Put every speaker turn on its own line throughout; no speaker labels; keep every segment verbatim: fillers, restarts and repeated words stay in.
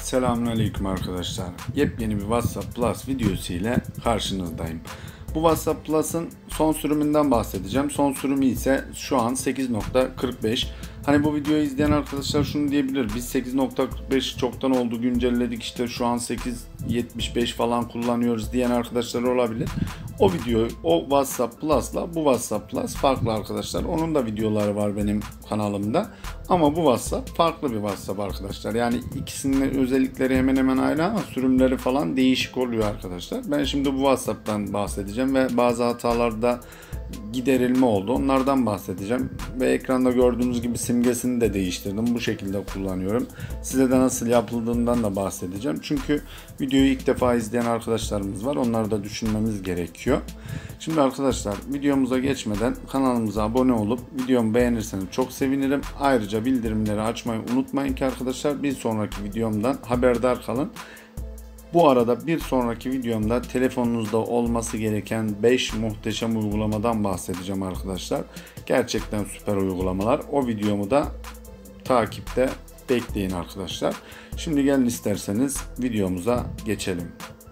Selamünaleyküm arkadaşlar. Yepyeni bir WhatsApp Plus videosu ile karşınızdayım. Bu WhatsApp Plus'ın son sürümünden bahsedeceğim. Son sürümü ise şu an sekiz nokta kırk beş. Hani bu videoyu izleyen arkadaşlar şunu diyebilir. Biz sekiz nokta kırk beş çoktan oldu, güncelledik, işte şu an sekiz nokta yetmiş beş falan kullanıyoruz diyen arkadaşlar olabilir. O video, o WhatsApp Plus'la bu WhatsApp Plus farklı arkadaşlar. Onun da videoları var benim kanalımda. Ama bu WhatsApp farklı bir WhatsApp arkadaşlar. Yani ikisinin özellikleri hemen hemen aynı ama sürümleri falan değişik oluyor arkadaşlar. Ben şimdi bu WhatsApp'tan bahsedeceğim ve bazı hatalarda giderilme oldu. Onlardan bahsedeceğim. Ve ekranda gördüğünüz gibi simgesini de değiştirdim. Bu şekilde kullanıyorum. Size de nasıl yapıldığından da bahsedeceğim. Çünkü videoyu ilk defa izleyen arkadaşlarımız var. Onları da düşünmemiz gerekiyor. Şimdi arkadaşlar videomuza geçmeden kanalımıza abone olup videomu beğenirseniz çok sevinirim. Ayrıca bildirimleri açmayı unutmayın ki arkadaşlar bir sonraki videomdan haberdar kalın. Bu arada bir sonraki videomda telefonunuzda olması gereken beş muhteşem uygulamadan bahsedeceğim arkadaşlar. Gerçekten süper uygulamalar. O videomu da takipte bekleyin arkadaşlar. Şimdi gelin isterseniz videomuza geçelim.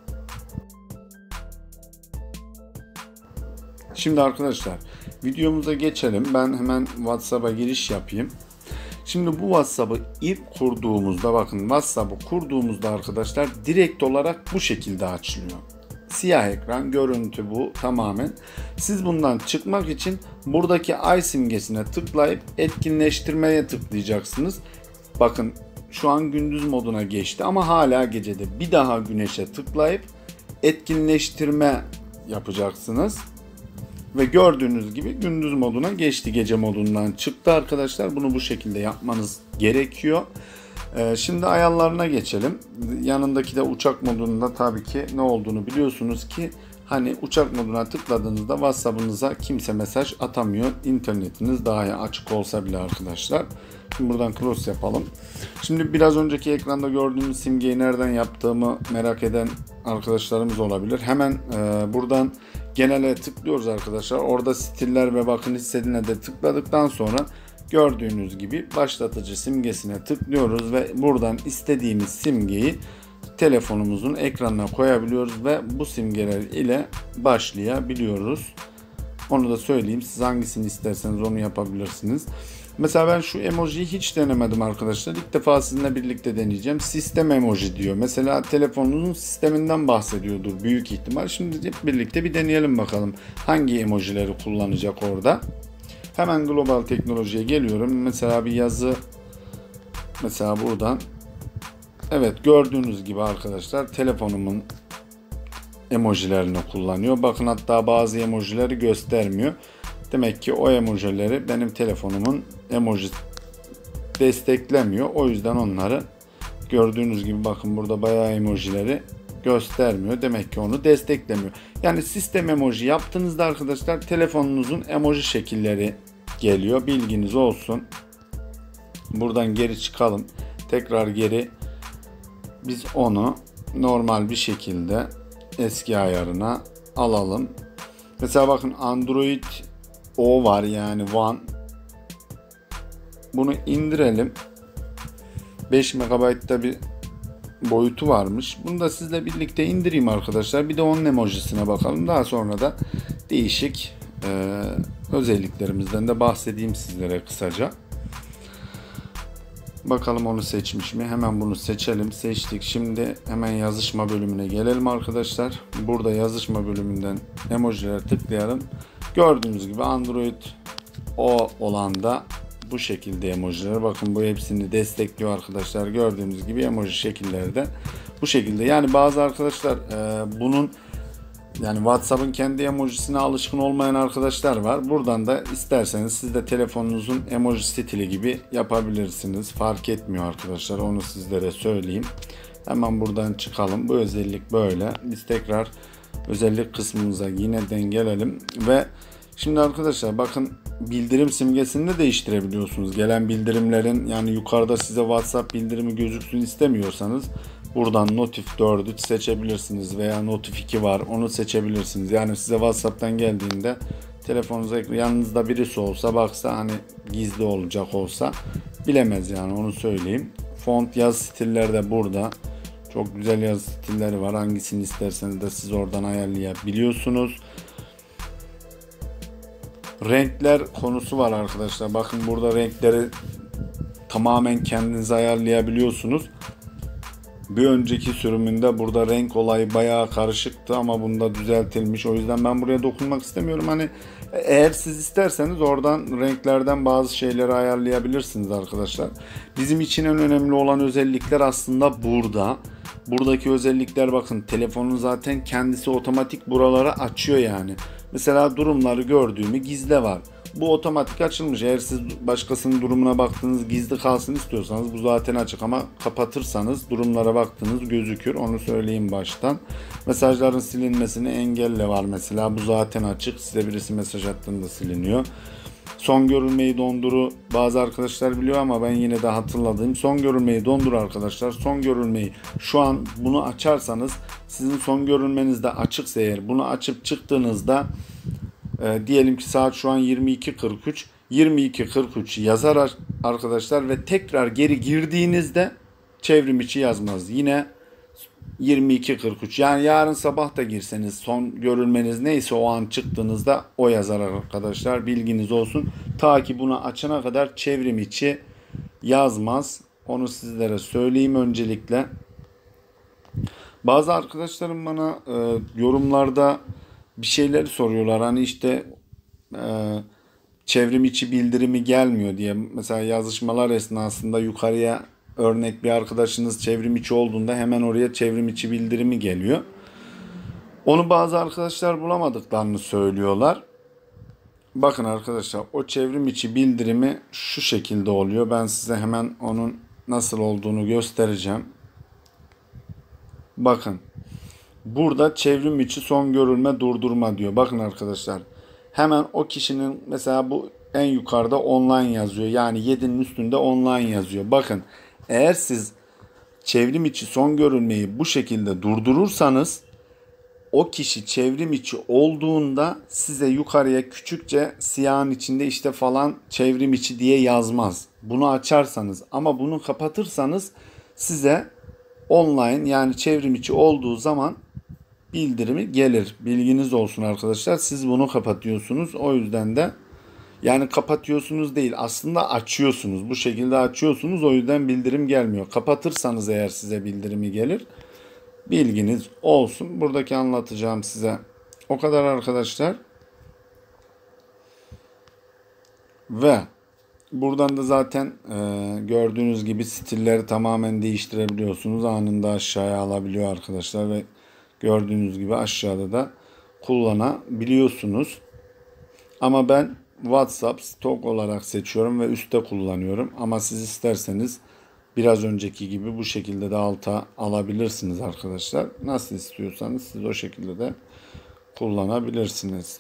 Şimdi arkadaşlar videomuza geçelim. Ben hemen WhatsApp'a giriş yapayım. Şimdi bu WhatsApp'ı ilk kurduğumuzda, bakın WhatsApp'ı kurduğumuzda arkadaşlar direkt olarak bu şekilde açılıyor. Siyah ekran görüntü bu tamamen. Siz bundan çıkmak için buradaki ay simgesine tıklayıp etkinleştirmeye tıklayacaksınız. Bakın şu an gündüz moduna geçti ama hala gecede. Bir daha güneşe tıklayıp etkinleştirme yapacaksınız. Ve gördüğünüz gibi gündüz moduna geçti. Gece modundan çıktı arkadaşlar. Bunu bu şekilde yapmanız gerekiyor. Ee, şimdi ayarlarına geçelim. Yanındaki de uçak modunda tabii ki ne olduğunu biliyorsunuz ki hani uçak moduna tıkladığınızda WhatsApp'ınıza kimse mesaj atamıyor. İnternetiniz dahi açık olsa bile arkadaşlar. Şimdi buradan close yapalım. Şimdi biraz önceki ekranda gördüğümüz simgeyi nereden yaptığımı merak eden arkadaşlarımız olabilir. Hemen e, buradan genele tıklıyoruz arkadaşlar. Orada stiller ve bakın hissedine de tıkladıktan sonra gördüğünüz gibi başlatıcı simgesine tıklıyoruz ve buradan istediğimiz simgeyi telefonumuzun ekranına koyabiliyoruz ve bu simgeler ile başlayabiliyoruz. Onu da söyleyeyim. Siz hangisini isterseniz onu yapabilirsiniz. Mesela ben şu emojiyi hiç denemedim arkadaşlar. İlk defa sizinle birlikte deneyeceğim. Sistem emoji diyor. Mesela telefonunuzun sisteminden bahsediyordur büyük ihtimal. Şimdi hep birlikte bir deneyelim bakalım. Hangi emojileri kullanacak orada. Hemen global teknolojiye geliyorum. Mesela bir yazı. Mesela buradan. Evet, gördüğünüz gibi arkadaşlar telefonumun emojilerini kullanıyor. Bakın hatta bazı emojileri göstermiyor. Demek ki o emojileri benim telefonumun emoji desteklemiyor. O yüzden onları gördüğünüz gibi bakın burada bayağı emojileri göstermiyor. Demek ki onu desteklemiyor. Yani sistem emoji yaptığınızda arkadaşlar telefonunuzun emoji şekilleri geliyor. Bilginiz olsun. Buradan geri çıkalım. Tekrar geri biz onu normal bir şekilde eski ayarına alalım. Mesela bakın Android O var, yani One. Bunu indirelim. beş megabaytta bir boyutu varmış. Bunu da sizle birlikte indireyim arkadaşlar. Bir de onun emojisine bakalım. Daha sonra da değişik e, özelliklerimizden de bahsedeyim sizlere kısaca. Bakalım onu seçmiş mi? Hemen bunu seçelim. Seçtik. Şimdi hemen yazışma bölümüne gelelim arkadaşlar. Burada yazışma bölümünden emojilere tıklayalım. Gördüğünüz gibi Android O olan da bu şekilde emojiler. Bakın bu hepsini destekliyor arkadaşlar. Gördüğünüz gibi emoji şekilleri de bu şekilde. Yani bazı arkadaşlar e, bunun yani WhatsApp'ın kendi emojisine alışkın olmayan arkadaşlar var. Buradan da isterseniz siz de telefonunuzun emoji stili gibi yapabilirsiniz. Fark etmiyor arkadaşlar. Onu sizlere söyleyeyim. Hemen buradan çıkalım. Bu özellik böyle. Biz tekrar özellik kısmımıza yineden gelelim ve şimdi arkadaşlar bakın bildirim simgesini de değiştirebiliyorsunuz. Gelen bildirimlerin, yani yukarıda size WhatsApp bildirimi gözüksün istemiyorsanız buradan Notif dördü seçebilirsiniz veya Notif iki var, onu seçebilirsiniz. Yani size WhatsApp'tan geldiğinde telefonunuza yanınızda birisi olsa, baksa, hani gizli olacak olsa bilemez, yani onu söyleyeyim. Font yaz stilleri de burada. Çok güzel yaz stilleri var. Hangisini isterseniz de siz oradan ayarlayabiliyorsunuz. Renkler konusu var arkadaşlar. Bakın burada renkleri tamamen kendiniz ayarlayabiliyorsunuz. Bir önceki sürümünde burada renk olayı bayağı karışıktı ama bunda düzeltilmiş. O yüzden ben buraya dokunmak istemiyorum. Hani eğer siz isterseniz oradan renklerden bazı şeyleri ayarlayabilirsiniz arkadaşlar. Bizim için en önemli olan özellikler aslında burada. Buradaki özellikler, bakın, telefonun zaten kendisi otomatik buraları açıyor yani. Mesela durumları gördüğümü gizle var. Bu otomatik açılmış. Eğer siz başkasının durumuna baktığınız gizli kalsın istiyorsanız bu zaten açık, ama kapatırsanız durumlara baktığınız gözükür. Onu söyleyeyim baştan. Mesajların silinmesini engelle var mesela. Bu zaten açık. Size birisi mesaj attığında siliniyor. Son görülmeyi donduru bazı arkadaşlar biliyor ama ben yine de hatırladığım, son görülmeyi dondur arkadaşlar. Son görülmeyi şu an bunu açarsanız, sizin son görülmeniz de açıksa eğer, bunu açıp çıktığınızda e, diyelim ki saat şu an yirmi iki kırk üç yirmi iki kırk üç yazar arkadaşlar ve tekrar geri girdiğinizde çevrim içi yazmaz. Yine yirmi iki kırk üç, yani yarın sabah da girseniz son görülmeniz neyse o an çıktığınızda o yazar arkadaşlar, bilginiz olsun. Ta ki bunu açana kadar çevrim içi yazmaz. Onu sizlere söyleyeyim öncelikle. Bazı arkadaşlarım bana e, yorumlarda bir şeyler soruyorlar. Hani işte e, çevrim içi bildirimi gelmiyor diye. Mesela yazışmalar esnasında yukarıya, örnek bir arkadaşınız çevrim içi olduğunda hemen oraya çevrim içi bildirimi geliyor. Onu bazı arkadaşlar bulamadıklarını söylüyorlar. Bakın arkadaşlar, o çevrim içi bildirimi şu şekilde oluyor. Ben size hemen onun nasıl olduğunu göstereceğim. Bakın. Burada çevrim içi son görülme durdurma diyor. Bakın arkadaşlar. Hemen o kişinin mesela bu en yukarıda online yazıyor. Yani yedinin üstünde online yazıyor. Bakın. Eğer siz çevrim içi son görülmeyi bu şekilde durdurursanız, o kişi çevrim içi olduğunda size yukarıya küçükçe siyahın içinde işte falan çevrim içi diye yazmaz. Bunu açarsanız, ama bunu kapatırsanız size online, yani çevrim içi olduğu zaman bildirimi gelir. Bilginiz olsun arkadaşlar. Siz bunu kapatıyorsunuz. O yüzden de, yani kapatıyorsunuz değil, aslında açıyorsunuz. Bu şekilde açıyorsunuz. O yüzden bildirim gelmiyor. Kapatırsanız eğer size bildirimi gelir. Bilginiz olsun. Buradaki anlatacağım size o kadar arkadaşlar. Ve buradan da zaten e, gördüğünüz gibi stilleri tamamen değiştirebiliyorsunuz. Anında aşağıya alabiliyor arkadaşlar ve gördüğünüz gibi aşağıda da kullanabiliyorsunuz. Ama ben WhatsApp stok olarak seçiyorum ve üstte kullanıyorum. Ama siz isterseniz biraz önceki gibi bu şekilde de alta alabilirsiniz arkadaşlar. Nasıl istiyorsanız siz o şekilde de kullanabilirsiniz.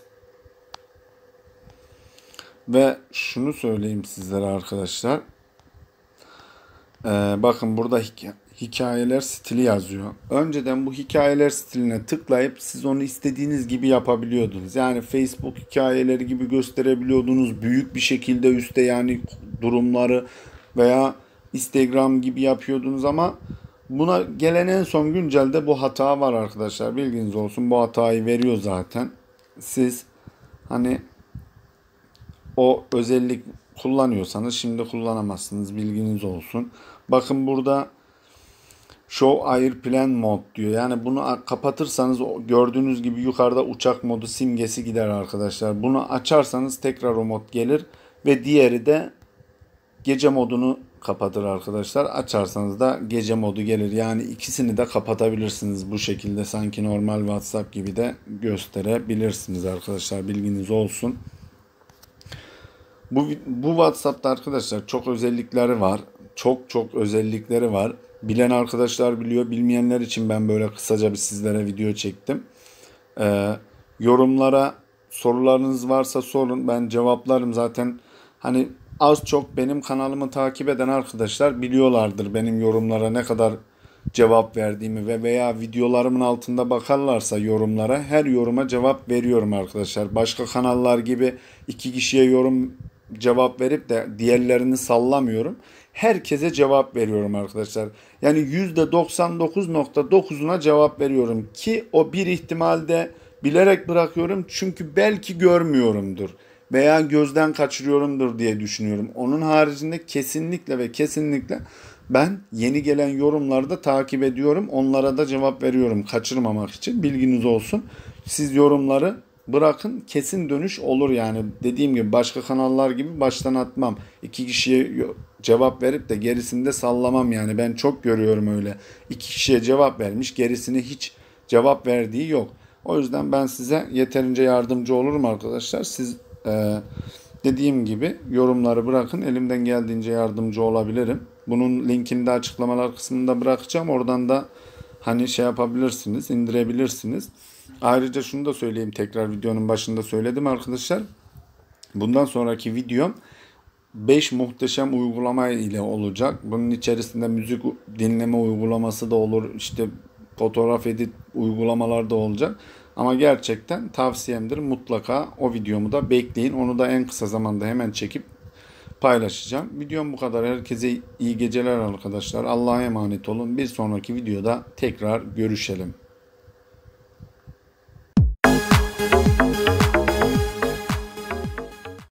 Ve şunu söyleyeyim sizlere arkadaşlar. Ee, bakın burada hikaye. Hikayeler stili yazıyor. Önceden bu hikayeler stiline tıklayıp siz onu istediğiniz gibi yapabiliyordunuz. Yani Facebook hikayeleri gibi gösterebiliyordunuz. Büyük bir şekilde üstte, yani durumları, veya Instagram gibi yapıyordunuz, ama buna gelen en son güncelde bu hata var arkadaşlar. Bilginiz olsun, bu hatayı veriyor zaten. Siz hani o özellik kullanıyorsanız şimdi kullanamazsınız. Bilginiz olsun. Bakın burada Show Airplane Mode diyor. Yani bunu kapatırsanız gördüğünüz gibi yukarıda uçak modu simgesi gider arkadaşlar. Bunu açarsanız tekrar o mod gelir ve diğeri de gece modunu kapatır arkadaşlar. Açarsanız da gece modu gelir. Yani ikisini de kapatabilirsiniz bu şekilde. Sanki normal WhatsApp gibi de gösterebilirsiniz arkadaşlar. Bilginiz olsun. Bu, bu WhatsApp'ta arkadaşlar çok özellikleri var. Çok çok özellikleri var. Bilen arkadaşlar biliyor. Bilmeyenler için ben böyle kısaca bir sizlere video çektim. Ee, yorumlara sorularınız varsa sorun. Ben cevaplarım zaten. Hani az çok benim kanalımı takip eden arkadaşlar biliyorlardır benim yorumlara ne kadar cevap verdiğimi, ve veya videolarımın altında bakarlarsa yorumlara, her yoruma cevap veriyorum arkadaşlar. Başka kanallar gibi iki kişiye yorum cevap verip de diğerlerini sallamıyorum. Herkese cevap veriyorum arkadaşlar. Yani yüzde doksan dokuz nokta dokuzuna cevap veriyorum ki o bir ihtimalde bilerek bırakıyorum çünkü belki görmüyorumdur veya gözden kaçırıyorumdur diye düşünüyorum. Onun haricinde kesinlikle ve kesinlikle ben yeni gelen yorumları da takip ediyorum. Onlara da cevap veriyorum kaçırmamak için. Bilginiz olsun. Siz yorumları bırakın, kesin dönüş olur yani. Dediğim gibi başka kanallar gibi baştan atmam. İki kişiye cevap verip de gerisini de sallamam yani. Ben çok görüyorum öyle. İki kişiye cevap vermiş, gerisini hiç cevap verdiği yok. O yüzden ben size yeterince yardımcı olurum arkadaşlar. Siz e, dediğim gibi yorumları bırakın. Elimden geldiğince yardımcı olabilirim. Bunun linkini de açıklamalar kısmında bırakacağım. Oradan da hani şey yapabilirsiniz, indirebilirsiniz. Ayrıca şunu da söyleyeyim, tekrar videonun başında söyledim arkadaşlar. Bundan sonraki videom beş muhteşem uygulama ile olacak. Bunun içerisinde müzik dinleme uygulaması da olur. İşte fotoğraf edit uygulamalar da olacak. Ama gerçekten tavsiyemdir. Mutlaka o videomu da bekleyin. Onu da en kısa zamanda hemen çekip paylaşacağım. Videom bu kadar. Herkese iyi geceler arkadaşlar. Allah'a emanet olun. Bir sonraki videoda tekrar görüşelim.